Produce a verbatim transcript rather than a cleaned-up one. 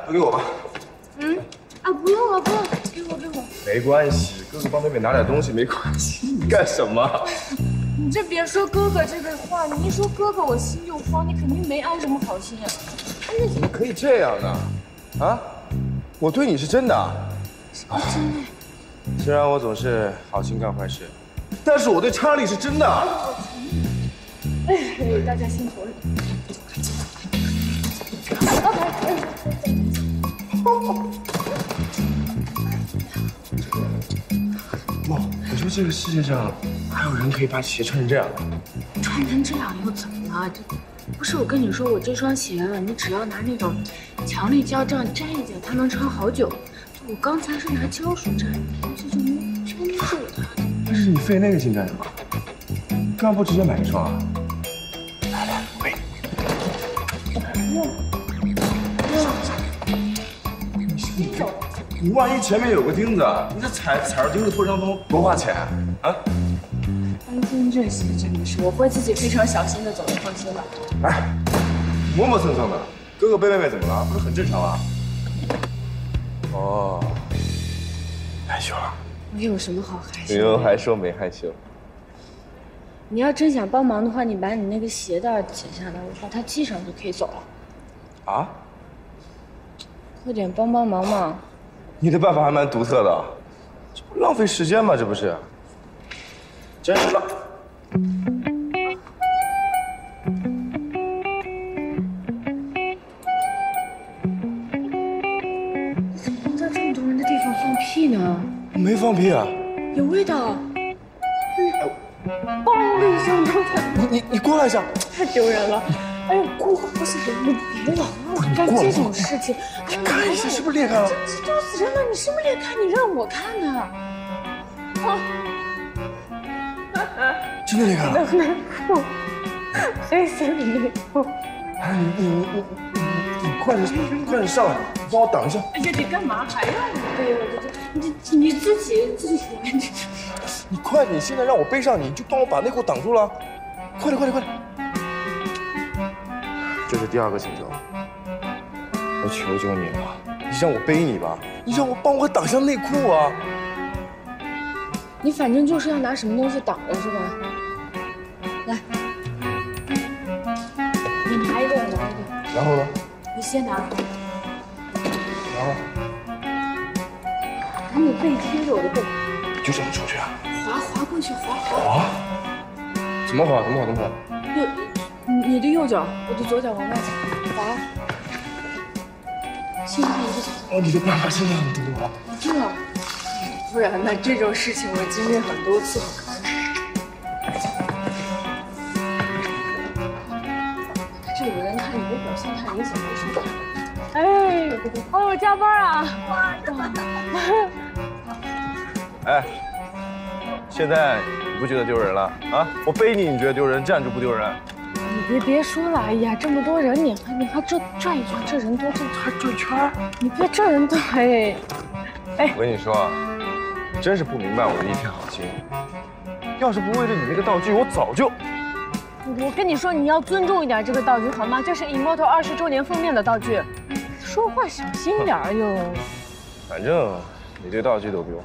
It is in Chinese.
都给我吧。 嗯，啊，不用了，不用，给我，给我。 没关系，哥哥帮妹妹拿点东西没关系。你干什么？ 你这别说哥哥这个话，你一说哥哥，我心就慌，你肯定没安什么好心啊。 你怎么可以这样呢？啊，我对你是真的。 什么真的？ 虽然我总是好心干坏事，但是我对查理是真的。 哎，大家辛苦了。 哇，我说这个世界上还有人可以把鞋穿成这样的？ 穿成这样又怎么了？这不是我跟你说，我这双鞋啊，你只要拿那种强力胶这样粘一粘，它能穿好久。我刚才是拿胶水粘，这就能粘住它。 但是你费那个劲干什么？你干嘛不直接买一双啊？来来，喂。哇哇！你你万一前面有个钉子，你这踩踩着钉子破伤风，多花钱啊！ 当今这些真的是，我会自己非常小心的走，你放心吧。 哎，磨磨蹭蹭的，哥哥背妹妹怎么了？不是很正常吗？哦，害羞了。 我有什么好害羞的？ 你又还说没害羞？ 你要真想帮忙的话，你把你那个鞋带解下来，我把它系上就可以走了。啊？快点帮帮忙嘛！ 你的办法还蛮独特的，这不浪费时间吗？这不是？真是浪。 怎么能在这么多人的地方放屁呢？ 我没放屁啊。 有味道。嘣的一声，刚才你你你过来一下， 太丢人了。哎呦，过不是你别老让我干这种事情。 你看一下是不是裂开了？ 这这丢死人了！你是不是裂开？你让我看的。啊！ 真的裂开了。 内裤，黑色的内裤。 哎，你你你你你你快点快点上来，你帮我挡一下。 哎呀，你干嘛还让我背？我这这你你自己自己来。 你快点！你现在让我背上你，你就帮我把内裤挡住了。快点，快点，快点！这是第二个请求，我求求你了，你让我背你吧，你让我帮我挡下内裤啊！ 你反正就是要拿什么东西挡着是吧？来，你拿一个，拿一个。 然后呢？ 你先拿。 然后？ 把你背贴着我的背。 就这么出去啊？ 滑滑过去，滑滑。 滑？怎么滑？怎么滑？怎么滑？ 右，你的右脚，我的左脚往外踩，滑。先看一个脚。 哦，你的办法真的很多。 这，不然呢？这种事情我经历很多次。这有人看你的表现太明显，没事。哎，哦，加班啊！哇， 哎，现在你不觉得丢人了啊？我背你，你觉得丢人？站住不丢人？ 你别别说了，哎呀，这么多人，你还你还这转一圈，这人多，这还转圈，你别这人多哎。哎， 我跟你说，真是不明白我的一片好心。要是不为了你那个道具，我早就…… 我跟你说，你要尊重一点这个道具好吗？这是 Immortal 二十周年封面的道具，说话小心点儿哟。 反正你对道具都比我好。